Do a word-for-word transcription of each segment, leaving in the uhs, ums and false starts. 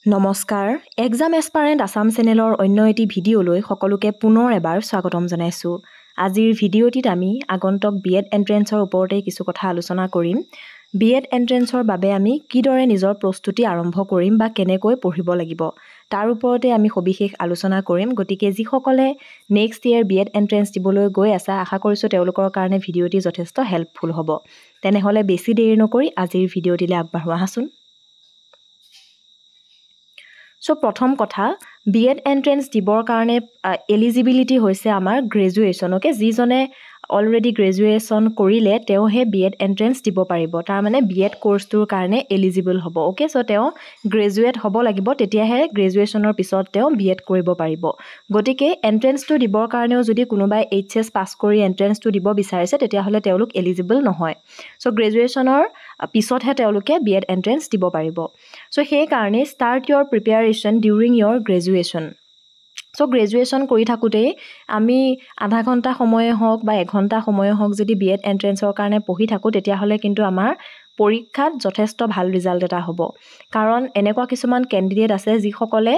নমস্কাৰ এক্সাম এছপাৰেণ্ট আসাম চেনেলৰ অন্য এটি ভিডিঅ'লৈ সকলোকে পুনৰ এবাৰ স্বাগতম জনাইছোঁ। আজিৰ ভিডিঅ'টিত আমি আগন্তুক বি.এড এণ্ট্ৰেন্সৰ ওপৰতে কিছু কথা আলোচনা কৰিম। বি.এড এণ্ট্ৰেন্সৰ বাবে আমি কিদৰে নিজৰ প্ৰস্তুতি আৰম্ভ কৰিম বা কেনেকৈ পঢ়িব লাগিব তাৰ ওপৰতে আমি সবিশেষ আলোচনা কৰিম। গতিকে যিসকলে নেক্সট ইয়েৰ বি.এড এণ্ট্ৰেন্স দিবলৈ গৈ আছে আশা কৰিছোঁ তেওঁলোকৰ কাৰণে ভিডিঅ'টি যথেষ্ট হেল্পফুল হ'ব। তেনেহ'লে বেছি দেৰি নকৰি আজিৰ ভিডিঅ'টিলৈ আগবাঢ়ো আহাচোন। সো প্ৰথম কথা বি.এড এণ্ট্ৰেন্স দিবৰ কাৰণে এলিজিবিলিটি হৈছে আমাৰ গ্ৰেজুৱেশ্যন। ওকে, যিজনে অলৰেডি গ্ৰেজুৱেশ্যন কৰিলে তেওঁহে বি.এড এণ্ট্ৰেন্স দিব পাৰিব, তাৰমানে বি.এড কোৰ্চটোৰ কাৰণে এলিজিবল হ'ব। অ'কে, চ' তেওঁ গ্ৰেজুৱেট হ'ব লাগিব, তেতিয়াহে গ্ৰেজুৱেশ্যনৰ পিছত তেওঁ বি.এড কৰিব পাৰিব। গতিকে এণ্ট্ৰেন্সটো দিবৰ কাৰণেও যদি কোনোবাই এইচ এছ পাছ কৰি এণ্ট্ৰেন্সটো দিব বিচাৰিছে তেতিয়াহ'লে তেওঁলোক এলিজিবল নহয়। চ' গ্ৰেজুৱেশ্যনৰ পিছতহে তেওঁলোকে বি.এড এণ্ট্ৰেন্স দিব পাৰিব। চ' সেইকাৰণে start your preparation during your graduation. So' graduation কৰি থাকোঁতেই আমি আধা ঘণ্টা সময়ে হওক বা এঘণ্টা সময়ে হওক যদি বি.এড এণ্ট্ৰেন্সৰ কাৰণে পঢ়ি থাকোঁ তেতিয়াহ'লে কিন্তু আমাৰ পৰীক্ষাত যথেষ্ট ভাল ৰিজাল্ট এটা হ'ব। কাৰণ এনেকুৱা কিছুমান কেণ্ডিডেট আছে যিসকলে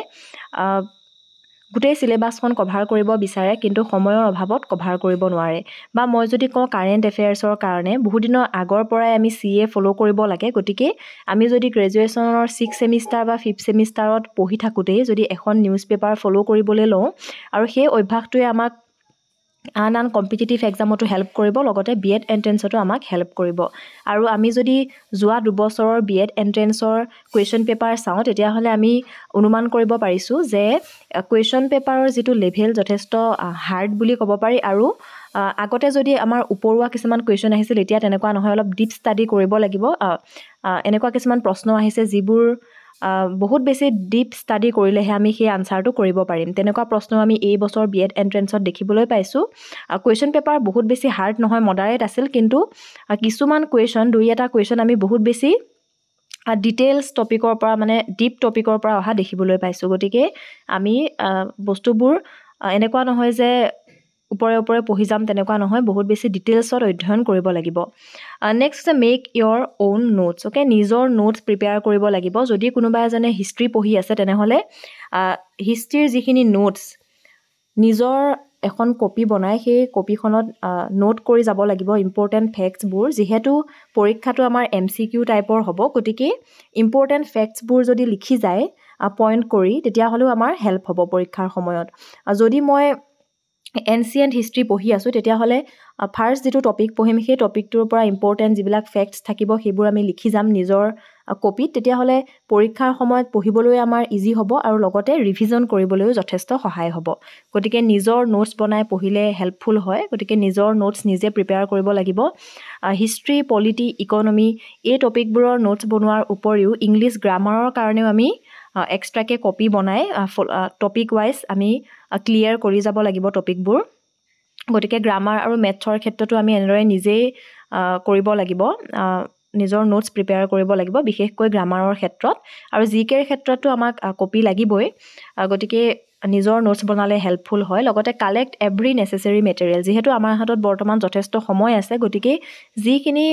গোটেই চিলেবাছখন কভাৰ কৰিব বিচাৰে কিন্তু সময়ৰ অভাৱত কভাৰ কৰিব নোৱাৰে। বা মই যদি কওঁ কাৰেণ্ট এফেয়াৰ্ছৰ কাৰণে বহুদিনৰ আগৰ পৰাই আমি চি এ ফ'ল' কৰিব লাগে। গতিকে আমি যদি গ্ৰেজুৱেশ্যনৰ ছিক্স ছেমিষ্টাৰ বা ফিফ্থ ছেমিষ্টাৰত পঢ়ি থাকোঁতেই যদি এখন নিউজ পেপাৰ ফ'ল' কৰিবলৈ লওঁ আৰু সেই অভ্যাসটোৱে আমাক আন আন কম্পিটিটিভ এক্সামতো হেল্প কৰিব, লগতে বি.এড এণ্ট্ৰেন্সতো আমাক হেল্প কৰিব। আৰু আমি যদি যোৱা দুবছৰৰ বি.এড এণ্ট্ৰেন্সৰ কুৱেশ্যন পেপাৰ চাওঁ তেতিয়াহ'লে আমি অনুমান কৰিব পাৰিছোঁ যে কুৱেশ্যন পেপাৰৰ যিটো লেভেল যথেষ্ট হাৰ্ড বুলি ক'ব পাৰি। আৰু আগতে যদি আমাৰ ওপৰুৱা কিছুমান কুৱেশ্যন আহিছিল এতিয়া তেনেকুৱা নহয়, অলপ ডিপ ষ্টাডি কৰিব লাগিব। এনেকুৱা কিছুমান প্ৰশ্ন আহিছে যিবোৰ বহুত বেছি ডিপ ষ্টাডি কৰিলেহে আমি সেই আনচাৰটো কৰিব পাৰিম। তেনেকুৱা প্ৰশ্ন আমি এই বছৰ বি.এড এণ্ট্ৰেন্সত দেখিবলৈ পাইছোঁ। কুৱেশ্যন পেপাৰ বহুত বেছি হাৰ্ড নহয়, মডাৰেট আছিল, কিন্তু কিছুমান কুৱেশ্যন দুই এটা কুৱেশ্যন আমি বহুত বেছি ডিটেইলছ টপিকৰ পৰা মানে ডিপ টপিকৰ পৰা অহা দেখিবলৈ পাইছোঁ। গতিকে আমি বস্তুবোৰ এনেকুৱা নহয় যে ওপৰে ওপৰে পঢ়ি যাম, তেনেকুৱা নহয়, বহুত বেছি ডিটেইলছত অধ্যয়ন কৰিব লাগিব। নেক্সট হৈছে make your own notes. Okay, নিজৰ নোটছ প্ৰিপেয়াৰ কৰিব লাগিব। যদি কোনোবা এজনে হিষ্ট্ৰী পঢ়ি আছে তেনেহ'লে হিষ্ট্ৰীৰ যিখিনি নোটছ নিজৰ এখন কপি বনাই সেই কপিখনত নোট কৰি যাব লাগিব ইম্পৰ্টেণ্ট ফেক্টছবোৰ। যিহেতু পৰীক্ষাটো আমাৰ এম চি কিউ টাইপৰ হ'ব, গতিকে ইম্পৰ্টেণ্ট ফেক্টছবোৰ যদি লিখি যায় পইণ্ট কৰি তেতিয়াহ'লেও আমাৰ হেল্প হ'ব পৰীক্ষাৰ সময়ত। যদি মই এনচিয়েণ্ট হিষ্ট্ৰী পঢ়ি আছোঁ তেতিয়াহ'লে ফাৰ্ষ্ট যিটো টপিক পঢ়িম সেই টপিকটোৰ পৰা ইম্পৰ্টেণ্ট যিবিলাক ফেক্টছ থাকিব সেইবোৰ আমি লিখি যাম নিজৰ কপিত, তেতিয়াহ'লে পৰীক্ষাৰ সময়ত পঢ়িবলৈ আমাৰ ইজি হ'ব আৰু লগতে ৰিভিজন কৰিবলৈও যথেষ্ট সহায় হ'ব। গতিকে নিজৰ নোটছ বনাই পঢ়িলে হেল্পফুল হয়। গতিকে নিজৰ নোটছ নিজে প্ৰিপেয়াৰ কৰিব লাগিব। হিষ্ট্ৰী, পলিটি, ইকনমি এই টপিকবোৰৰ নোটছ বনোৱাৰ উপৰিও ইংলিছ গ্ৰামাৰৰ কাৰণেও আমি এক্সট্ৰাকৈ কপি বনাই টপিক ৱাইজ আমি ক্লিয়াৰ কৰি যাব লাগিব টপিকবোৰ। গতিকে গ্ৰামাৰ আৰু মেথছৰ ক্ষেত্ৰতো আমি এনেদৰে নিজেই কৰিব লাগিব, নিজৰ নোটছ প্ৰিপেয়াৰ কৰিব লাগিব, বিশেষকৈ গ্ৰামাৰৰ ক্ষেত্ৰত। আৰু জি কেৰ ক্ষেত্ৰতো আমাক কপি লাগিবই, গতিকে নিজৰ নোটছ বনালে হেল্পফুল হয়। লগতে কালেক্ট এভৰি নেচেচেৰী মেটেৰিয়েল। যিহেতু আমাৰ হাতত বৰ্তমান যথেষ্ট সময় আছে, গতিকে যিখিনি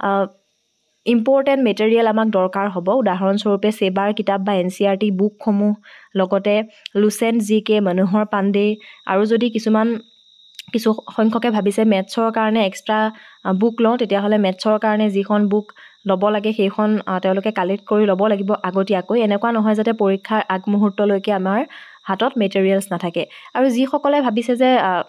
ইম্পৰ্টেণ্ট মেটেৰিয়েল আমাক দৰকাৰ হ'ব, উদাহৰণস্বৰূপে ছেবাৰ কিতাপ বা এন চি আৰ টি বুকসমূহ, লগতে লুচেণ্ট জি কে, মনোহৰ পাণ্ডে, আৰু যদি কিছুমান কিছু সংখ্যকে ভাবিছে মেথছৰ কাৰণে এক্সট্ৰা বুক লওঁ তেতিয়াহ'লে মেথছৰ কাৰণে যিখন বুক ল'ব লাগে সেইখন তেওঁলোকে কালেক্ট কৰি ল'ব লাগিব আগতীয়াকৈ। এনেকুৱা নহয় যাতে পৰীক্ষাৰ আগমুহূৰ্তলৈকে আমাৰ হাতত মেটেৰিয়েলছ নাথাকে। আৰু যিসকলে ভাবিছে যে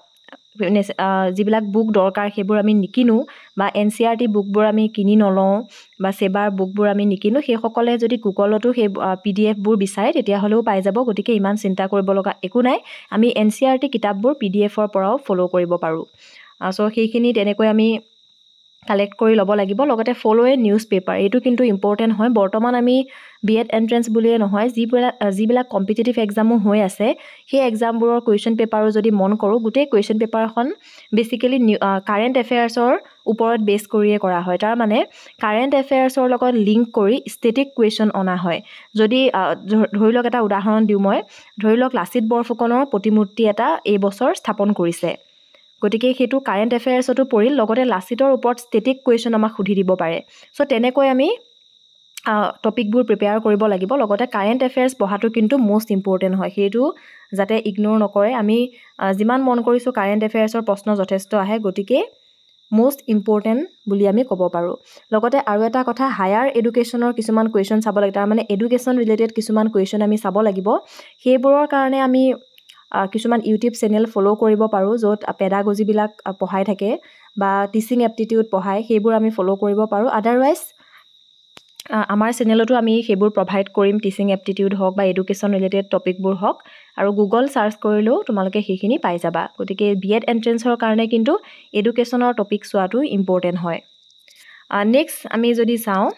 যিবিলাক বুক দৰকাৰ সেইবোৰ আমি নিকিনো বা এন চি আৰ টি বুকবোৰ আমি কিনি নলওঁ বা ছেবাৰ বুকবোৰ আমি নিকিনো, সেইসকলে যদি গুগলতো সেই পি ডি এফবোৰ বিচাৰে তেতিয়াহ'লেও পাই যাব। গতিকে ইমান চিন্তা কৰিব লগা একো নাই, আমি এন চি আৰ টি কিতাপবোৰ পি ডি এফৰ পৰাও ফ'ল' কৰিব পাৰোঁ। চ' সেইখিনি তেনেকৈ আমি কালেক্ট কৰি ল'ব লাগিব। লগতে ফ'ল' এ নিউজ পেপাৰ, এইটো কিন্তু ইম্পৰ্টেণ্ট হয়। বৰ্তমান আমি বি.এড এণ্ট্ৰেন্স বুলিয়ে নহয়, যিবিলাক যিবিলাক কম্পিটিটিভ এক্সামো হৈ আছে সেই এক্সামবোৰৰ কুৱেশ্যন পেপাৰো যদি মন কৰোঁ, গোটেই কুৱেশ্যন পেপাৰখন বেচিকেলি কাৰেণ্ট এফেয়াৰ্ছৰ ওপৰত বেছ কৰিয়ে কৰা হয়। তাৰমানে কাৰেণ্ট এফেয়াৰ্ছৰ লগত লিংক কৰি ষ্টেটিক কুৱেশ্যন অনা হয়। যদি ধৰি লওক এটা উদাহৰণ দিওঁ মই, ধৰি লওক লাচিত বৰফুকনৰ প্ৰতিমূৰ্তি এটা এই বছৰ স্থাপন কৰিছে, গতিকে সেইটো কাৰেণ্ট এফেয়াৰ্ছতো পৰিল, লগতে লাচিতৰ ওপৰত ষ্টেটিক কুৱেশ্যন আমাক সুধি দিব পাৰে। চ' তেনেকৈ আমি টপিকবোৰ প্ৰিপেয়াৰ কৰিব লাগিব লগতে কাৰেণ্ট এফেয়াৰ্ছ পঢ়াটো কিন্তু মোষ্ট ইম্পৰ্টেণ্ট হয় সেইটো যাতে ইগনোৰ নকৰে আমি যিমান মন কৰিছোঁ কাৰেণ্ট এফেয়াৰ্ছৰ প্ৰশ্ন যথেষ্ট আহে গতিকে মোষ্ট ইম্পৰ্টেণ্ট বুলি আমি ক'ব পাৰোঁ লগতে আৰু এটা কথা হায়াৰ এডুকেশ্যনৰ কিছুমান কুৱেশ্যন চাব লাগে তাৰমানে এডুকেশ্যন ৰিলেটেড কিছুমান কুৱেশ্যন আমি চাব লাগিব সেইবোৰৰ কাৰণে আমি কিছুমান ইউটিউব চেনেল ফ'ল' কৰিব পাৰোঁ য'ত পেডাগজিবিলাক পঢ়াই থাকে বা টিচিং এপ্টিটিউড পঢ়ায় সেইবোৰ আমি ফ'ল' কৰিব পাৰোঁ আদাৰৱাইজ আমাৰ চেনেলতো আমি সেইবোৰ প্ৰভাইড কৰিম টিচিং এপ্টিটিউড হওক বা এডুকেশ্যন ৰিলেটেড টপিকবোৰ হওক আৰু গুগল চাৰ্চ কৰিলেও তোমালোকে সেইখিনি পাই যাবা গতিকে বি এড এণ্ট্ৰেঞ্চৰ কাৰণে কিন্তু এডুকেশ্যনৰ টপিক চোৱাটো ইম্পৰ্টেণ্ট হয় নেক্সট আমি যদি চাওঁ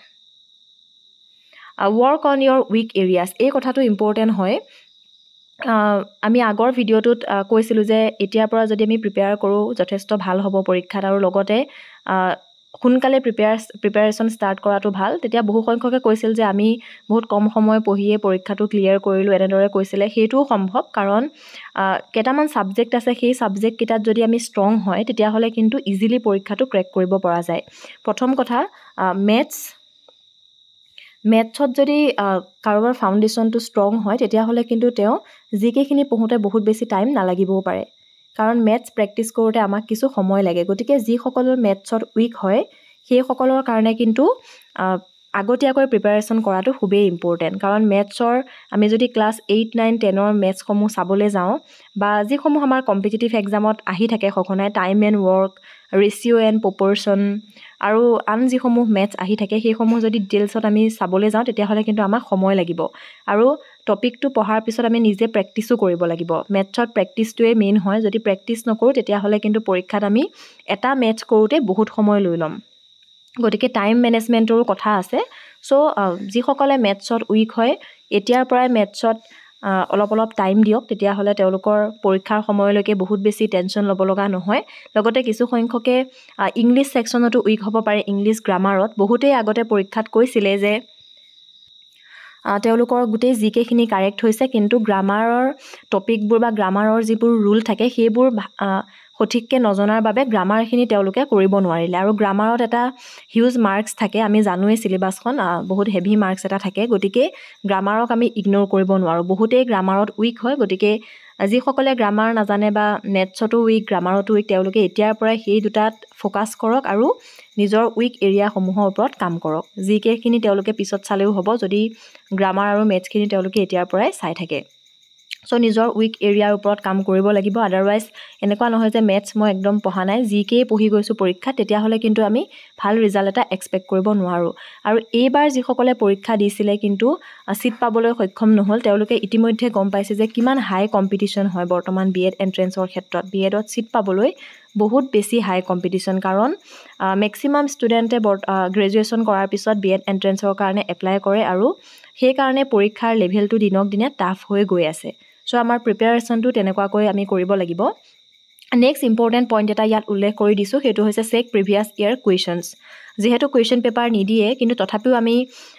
work on your weak areas এই কথাটো ইম্পৰ্টেণ্ট হয় আমি আগৰ ভিডিঅ'টোত কৈছিলোঁ যে এতিয়াৰ পৰা যদি আমি প্ৰিপেয়াৰ কৰোঁ যথেষ্ট ভাল হ'ব পৰীক্ষাত আৰু লগতে সোনকালে প্ৰিপেয়াৰ প্ৰিপেয়াৰেশ্যন ষ্টাৰ্ট কৰাটো ভাল তেতিয়া বহু সংখ্যকে কৈছিল যে আমি বহুত কম সময় পঢ়িয়ে পৰীক্ষাটো ক্লিয়াৰ কৰিলোঁ এনেদৰে কৈছিলে সেইটোও সম্ভৱ কাৰণ কেইটামান ছাবজেক্ট আছে সেই ছাবজেক্টকেইটাত যদি আমি ষ্ট্ৰং হয় তেতিয়াহ'লে কিন্তু ইজিলি পৰীক্ষাটো ক্ৰেক কৰিব পৰা যায় প্ৰথম কথা মেথছ মেথছত যদি কাৰোবাৰ ফাউণ্ডেশ্যনটো ষ্ট্ৰং হয় তেতিয়াহ'লে কিন্তু তেওঁ যিকেইখিনি পঢ়োঁতে বহুত বেছি টাইম নালাগিবও পাৰে কাৰণ মেথছ প্ৰেক্টিছ কৰোঁতে আমাক কিছু সময় লাগে গতিকে যিসকলৰ মেথছত উইক হয় সেইসকলৰ কাৰণে কিন্তু আগতীয়াকৈ প্ৰিপেয়াৰেশ্যন কৰাটো খুবেই ইম্পৰ্টেণ্ট কাৰণ মেথছৰ আমি যদি ক্লাছ এইট নাইন টেনৰ মেথছসমূহ চাবলৈ যাওঁ বা যিসমূহ আমাৰ কম্পিটিটিভ এক্সামত আহি থাকে সঘনাই time and work ratio' and proportion আৰু আন যিসমূহ মেথছ আহি থাকে সেইসমূহ যদি ডিটেইলছত আমি চাবলৈ যাওঁ তেতিয়াহ'লে কিন্তু আমাক সময় লাগিব আৰু টপিকটো পঢ়াৰ পিছত আমি নিজে প্ৰেক্টিছো কৰিব লাগিব মেথছত প্ৰেক্টিছটোৱে মেইন হয় যদি প্ৰেক্টিছ নকৰোঁ তেতিয়াহ'লে কিন্তু পৰীক্ষাত আমি এটা মেথছ কৰোঁতে বহুত সময় লৈ ল'ম গতিকে টাইম মেনেজমেণ্টৰো কথা আছে চ' যিসকলে মেথছত উইক হয় এতিয়াৰ পৰাই মেথছত অলপ অলপ টাইম দিয়ক তেতিয়াহ'লে তেওঁলোকৰ পৰীক্ষাৰ সময়লৈকে বহুত বেছি টেনশ্যন ল'ব লগা নহয় লগতে কিছু সংখ্যকে ইংলিছ ছেকশ্যনতো উইক হ'ব পাৰে ইংলিছ গ্ৰামাৰত বহুতেই আগতে পৰীক্ষাত কৈছিলে যে তেওঁলোকৰ গোটেই জিকেখিনি কাৰেক্ট হৈছে কিন্তু গ্ৰামাৰৰ টপিকবোৰ বা গ্ৰামাৰৰ যিবোৰ ৰুল থাকে সেইবোৰ সঠিককৈ নজনাৰ বাবে গ্ৰামাৰখিনি তেওঁলোকে কৰিব নোৱাৰিলে আৰু গ্ৰামাৰত এটা হিউজ মাৰ্কছ থাকে আমি জানোৱেই চিলেবাছখন বহুত হেভি মাৰ্কছ এটা থাকে গতিকে গ্ৰামাৰক আমি ইগন'ৰ কৰিব নোৱাৰোঁ বহুতেই গ্ৰামাৰত উইক হয় গতিকে যিসকলে গ্ৰামাৰ নাজানে বা মেথছতো উইক গ্ৰামাৰতো উইক তেওঁলোকে এতিয়াৰ পৰাই সেই দুটাত ফ'কাছ কৰক আৰু নিজৰ উইক এৰিয়াসমূহৰ ওপৰত কাম কৰক যিকেইখিনি তেওঁলোকে পিছত চালেও হ'ব যদি গ্ৰামাৰ আৰু মেথছখিনি তেওঁলোকে এতিয়াৰ পৰাই চাই থাকে চ' নিজৰ উইক এৰিয়াৰ ওপৰত কাম কৰিব লাগিব আদাৰৱাইজ এনেকুৱা নহয় যে মেথছ মই একদম পঢ়া নাই যিকেই পঢ়ি গৈছোঁ পৰীক্ষাত তেতিয়াহ'লে কিন্তু আমি ভাল ৰিজাল্ট এটা এক্সপেক্ট কৰিব নোৱাৰোঁ আৰু এইবাৰ যিসকলে পৰীক্ষা দিছিলে কিন্তু ছিট পাবলৈ সক্ষম নহ'ল তেওঁলোকে ইতিমধ্যে গম পাইছে যে কিমান হাই কম্পিটিশ্যন হয় বৰ্তমান বি এড এণ্ট্ৰেঞ্চৰ ক্ষেত্ৰত বি এডত ছিট পাবলৈ বহুত বেছি হাই কম্পিটিশ্যন কাৰণ মেক্সিমাম ষ্টুডেণ্টে গ্ৰেজুৱেশ্যন কৰাৰ পিছত বি এড এণ্ট্ৰেঞ্চৰ কাৰণে এপ্লাই কৰে আৰু সেইকাৰণে পৰীক্ষাৰ লেভেলটো দিনক দিনে টাফ হৈ গৈ আছে চ' আমাৰ প্ৰিপেয়াৰেশ্যনটো তেনেকুৱাকৈ আমি কৰিব লাগিব নেক্সট ইম্পৰ্টেণ্ট পইণ্ট এটা ইয়াত উল্লেখ কৰি দিছোঁ সেইটো হৈছে চেক প্ৰিভিয়াছ ইয়েৰ কুৱেশ্যনছ যিহেতু কুৱেশ্যন পেপাৰ নিদিয়ে কিন্তু তথাপিও আমি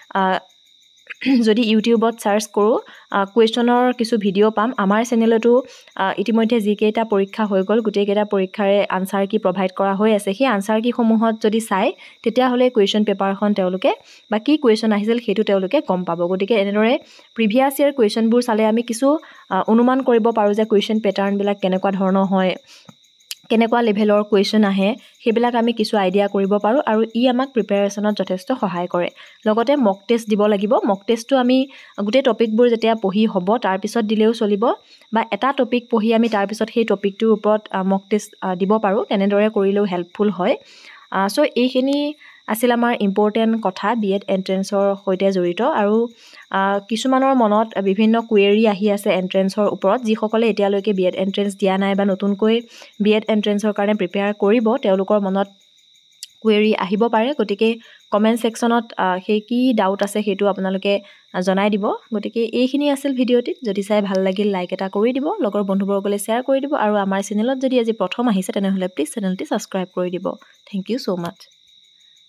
যদি ইউটিউবত চাৰ্চ কৰোঁ কুৱেশ্যনৰ কিছু ভিডিঅ' পাম আমাৰ চেনেলতো ইতিমধ্যে যিকেইটা পৰীক্ষা হৈ গ'ল গোটেইকেইটা পৰীক্ষাৰে আনচাৰ কি প্ৰভাইড কৰা হৈ আছে সেই আনচাৰ কিসমূহত যদি চায় তেতিয়াহ'লে কুৱেশ্যন পেপাৰখন তেওঁলোকে বা কি কুৱেশ্যন আহিছিল সেইটো তেওঁলোকে গম পাব গতিকে এনেদৰে প্ৰিভিয়াছ ইয়েৰ কুৱেশ্যনবোৰ চালে আমি কিছু অনুমান কৰিব পাৰোঁ যে কুৱেশ্যন পেটাৰ্ণবিলাক কেনেকুৱা ধৰণৰ হয় কেনেকুৱা লেভেলৰ কুৱেশ্যন আহে সেইবিলাক আমি কিছু আইডিয়া কৰিব পাৰোঁ আৰু ই আমাক প্ৰিপেয়াৰেশ্যনত যথেষ্ট সহায় কৰে লগতে মক টেষ্ট দিব লাগিব মক টেষ্টটো আমি গোটেই টপিকবোৰ যেতিয়া পঢ়ি হ'ব তাৰপিছত দিলেও চলিব বা এটা টপিক পঢ়ি আমি তাৰপিছত সেই টপিকটোৰ ওপৰত মক টেষ্ট দিব পাৰোঁ তেনেদৰে কৰিলেও হেল্পফুল হয় চ' এইখিনি আছিল আমাৰ ইম্পৰ্টেণ্ট কথা বি এড এণ্ট্ৰেঞ্চৰ সৈতে জড়িত আৰু কিছুমানৰ মনত বিভিন্ন কুৱেৰি আহি আছে এণ্ট্ৰেঞ্চৰ ওপৰত যিসকলে এতিয়ালৈকে বি এড এণ্ট্ৰেঞ্চ দিয়া নাই বা নতুনকৈ বি এড এণ্ট্ৰেঞ্চৰ কাৰণে প্ৰিপেয়াৰ কৰিব তেওঁলোকৰ মনত কুৱেৰি আহিব পাৰে গতিকে কমেণ্ট ছেকশ্যনত সেই কি ডাউট আছে সেইটো আপোনালোকে জনাই দিব গতিকে এইখিনি আছিল ভিডিঅ'টিত যদি চাই ভাল লাগিল লাইক এটা কৰি দিব লগৰ বন্ধুবৰ্গলৈ শ্বেয়াৰ কৰি দিব আৰু আমাৰ চেনেলত যদি আজি প্ৰথম আহিছে তেনেহ'লে প্লিজ চেনেলটি ছাবস্ক্ৰাইব কৰি দিব থেংক ইউ ছ' মাছ